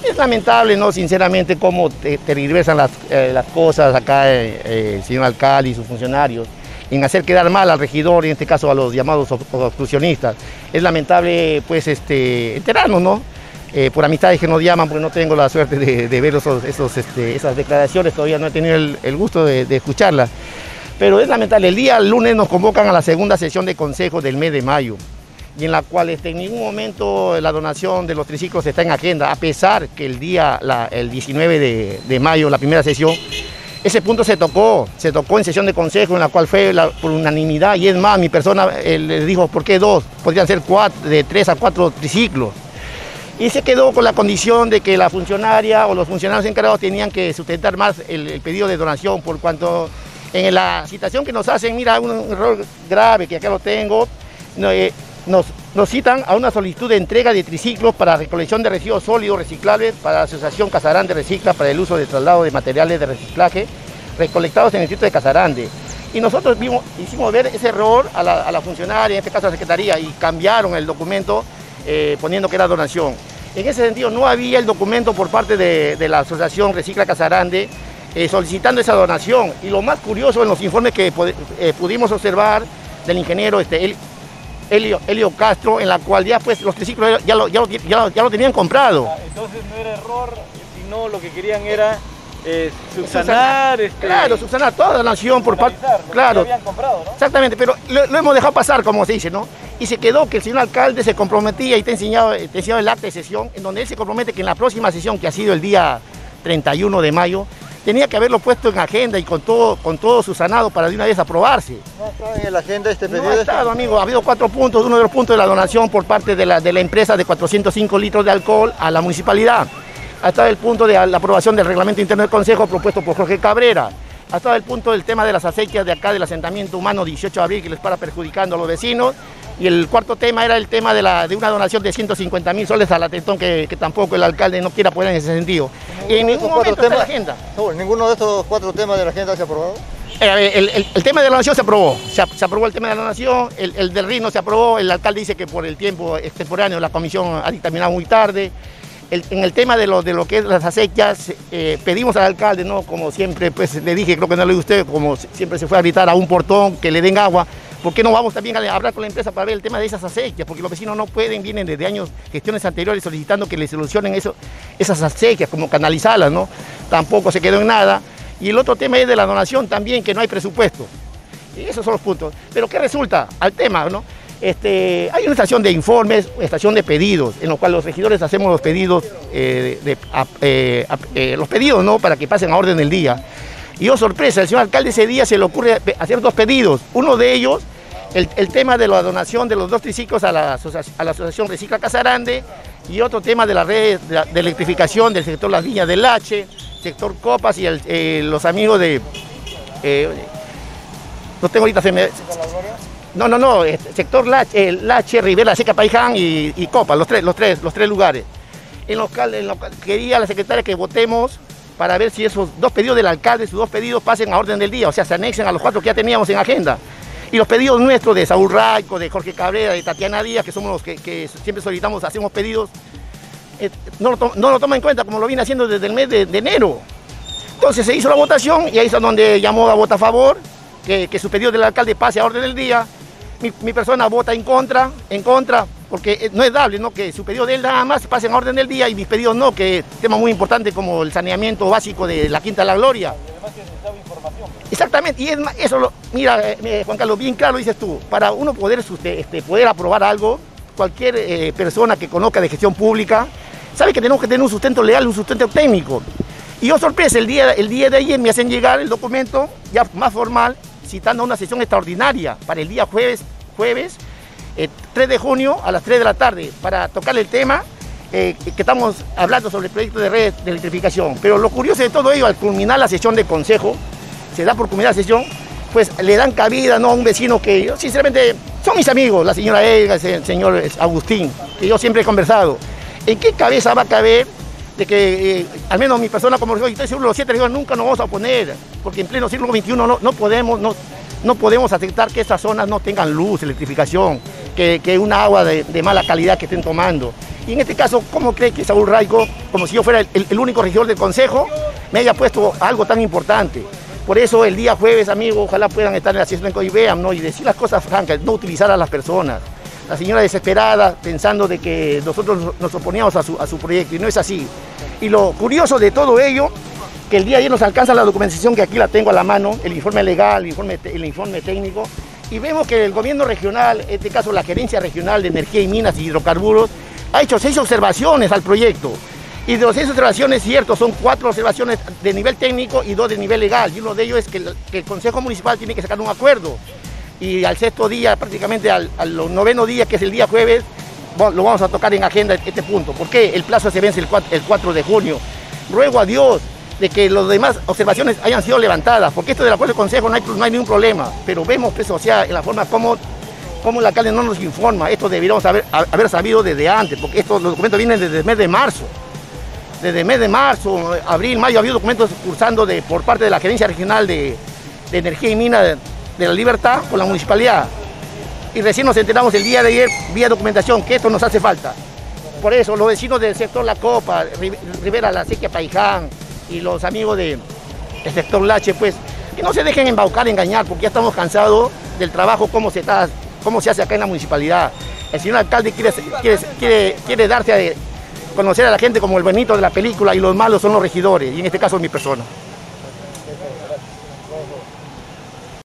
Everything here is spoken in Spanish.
Es lamentable, ¿no? Sinceramente, cómo tergiversan las cosas acá el señor alcalde y sus funcionarios en hacer quedar mal al regidor, en este caso a los llamados obstruccionistas. Es lamentable, pues, enterarnos, ¿no? Por amistades que nos llaman, porque no tengo la suerte de ver esas declaraciones, todavía no he tenido el gusto de escucharlas. Pero es lamentable, el día lunes nos convocan a la segunda sesión de consejo del mes de mayo, y en la cual en ningún momento la donación de los triciclos está en agenda, a pesar que el 19 de mayo, la primera sesión, ese punto se tocó en sesión de consejo, en la cual fue por unanimidad, y es más, mi persona le dijo, ¿por qué dos? Podrían ser de 3 a 4 triciclos. Y se quedó con la condición de que la funcionaria o los funcionarios encargados tenían que sustentar más el pedido de donación, por cuanto en la citación que nos hacen, mira, un error grave que acá lo tengo, nos citan a una solicitud de entrega de triciclos para recolección de residuos sólidos reciclables para la Asociación Casarande Recicla para el uso de traslado de materiales de reciclaje recolectados en el distrito de Casarande. Y nosotros hicimos ver ese error a la funcionaria, en este caso a la Secretaría, y cambiaron el documento poniendo que era donación. En ese sentido no había el documento por parte de la Asociación Recicla Casarande solicitando esa donación. Y lo más curioso en los informes que pudimos observar del ingeniero Elio Castro, en la cual ya pues los triciclos ya lo tenían comprado. Entonces no era error, sino lo que querían era subsanar. Claro, subsanar toda la nación por parte. Claro, habían comprado, ¿no? Exactamente, pero lo hemos dejado pasar, como se dice, ¿no? Y se quedó que el señor alcalde se comprometía, y te he enseñado el acta de sesión, en donde él se compromete que en la próxima sesión, que ha sido el día 31 de mayo, tenía que haberlo puesto en agenda y con todo subsanado para de una vez aprobarse. ¿No está en la agenda este pedido? No ha estado, amigo. Ha habido 4 puntos. Uno de los puntos de la donación por parte de la empresa de 405 litros de alcohol a la municipalidad. Ha estado el punto de la aprobación del reglamento interno del Consejo propuesto por Jorge Cabrera. Ha estado el punto del tema de las acequias de acá del asentamiento humano 18 de abril que les para perjudicando a los vecinos. Y el cuarto tema era el tema de una donación de 150.000 soles a la Tetón, que tampoco el alcalde no quiere apoyar en ese sentido. Y en ningún momento está en la agenda. ¿Ninguno de estos 4 temas de la agenda se ha aprobado? El tema de la donación se aprobó. Se aprobó el tema de la donación, el del RIN no se aprobó. El alcalde dice que por el tiempo extemporáneo la comisión ha dictaminado muy tarde. En el tema de lo que es las acequias, pedimos al alcalde, ¿no? Como siempre, pues le dije, creo que no le digo a usted, como siempre se fue a gritar a un portón que le den agua. ¿Por qué no vamos también a hablar con la empresa para ver el tema de esas acequias? Porque los vecinos no pueden, vienen desde años, gestiones anteriores solicitando que les solucionen esas acequias, como canalizarlas, ¿no? Tampoco se quedó en nada. Y el otro tema es de la donación también, que no hay presupuesto. Y esos son los puntos. Pero ¿qué resulta al tema, no? Hay una estación de informes, estación de pedidos, en lo cual los regidores hacemos los pedidos, ¿no? Para que pasen a orden del día. Y oh sorpresa, el señor alcalde ese día se le ocurre hacer 2 pedidos. Uno de ellos, el tema de la donación de los 2 triciclos a la Asociación Recicla Casarande, y otro tema de la red de electrificación del sector Las Viñas del Lache, sector Copas y los amigos de... no tengo ahorita... No, sector Lache, Rivera, Seca, Paiján y Copas, los tres lugares. En lo cual quería la secretaria que votemos para ver si esos 2 pedidos del alcalde, sus 2 pedidos pasen a orden del día, o sea, se anexen a los 4 que ya teníamos en agenda. Y los pedidos nuestros de Saúl Raico, de Jorge Cabrera, de Tatiana Díaz, que somos los que siempre solicitamos, hacemos pedidos, no lo toma en cuenta como lo viene haciendo desde el mes de enero. Entonces se hizo la votación y ahí es donde llamó a votar a favor, que su pedido del alcalde pase a orden del día. Mi persona vota en contra, porque no es dable, ¿no? Que su pedido de él nada más pase en orden del día y mis pedidos no, que es tema muy importante como el saneamiento básico de la Quinta de la Gloria. Y además que necesitaba información. Exactamente, y es más, eso mira, Juan Carlos, bien claro dices tú, para uno poder aprobar algo, cualquier persona que conozca de gestión pública, sabe que tenemos que tener un sustento legal, un sustento técnico. Y oh sorpresa, el día de ayer me hacen llegar el documento ya más formal, citando una sesión extraordinaria para el día jueves 3 de junio a las 3 de la tarde para tocar el tema que estamos hablando sobre el proyecto de red de electrificación. Pero lo curioso de todo ello, al culminar la sesión de consejo, se da por culminar la sesión, pues le dan cabida, ¿no?, a un vecino que yo sinceramente son mis amigos, la señora Elga, el señor Agustín, que yo siempre he conversado. ¿En qué cabeza va a caber de que al menos mi persona como yo, y estoy seguro los 7 regiones nunca nos vamos a oponer, porque en pleno siglo XXI no podemos aceptar que estas zonas no tengan luz, electrificación, que una agua de mala calidad que estén tomando? Y en este caso, ¿cómo cree que Saúl Raico, como si yo fuera el único regidor del consejo, me haya puesto algo tan importante? Por eso el día jueves, amigos, ojalá puedan estar en la sesión y vean, ¿no? Y decir las cosas francas, no utilizar a las personas. La señora desesperada pensando de que nosotros nos oponíamos a su proyecto, y no es así. Y lo curioso de todo ello, que el día de ayer nos alcanza la documentación, que aquí la tengo a la mano, el informe legal, el informe técnico, y vemos que el gobierno regional, en este caso la Gerencia Regional de Energía y Minas y Hidrocarburos, ha hecho 6 observaciones al proyecto. Y de las 6 observaciones, cierto, son 4 observaciones de nivel técnico y 2 de nivel legal. Y uno de ellos es que el Consejo Municipal tiene que sacar un acuerdo. Y al 6.º día, prácticamente al 9.º día, que es el día jueves, lo vamos a tocar en agenda este punto. ¿Por qué? El plazo se vence el 4 de junio. Ruego a Dios de que las demás observaciones hayan sido levantadas, porque esto del acuerdo del Consejo no hay ningún problema. Pero vemos, pues, o sea, en la forma como el alcalde no nos informa. Esto deberíamos haber sabido desde antes, porque estos los documentos vienen desde el mes de marzo. Desde el mes de marzo, abril, mayo, ha habido documentos cursando por parte de la Gerencia Regional de Energía y Minas de la Libertad con la municipalidad. Y recién nos enteramos el día de ayer, vía documentación, que esto nos hace falta. Por eso, los vecinos del sector La Copa, Rivera La Sequia, Paiján, y los amigos del sector Lache, pues, que no se dejen embaucar, engañar, porque ya estamos cansados del trabajo, cómo se hace acá en la municipalidad. El señor alcalde quiere darse a conocer a la gente como el bonito de la película, y los malos son los regidores, y en este caso mi persona.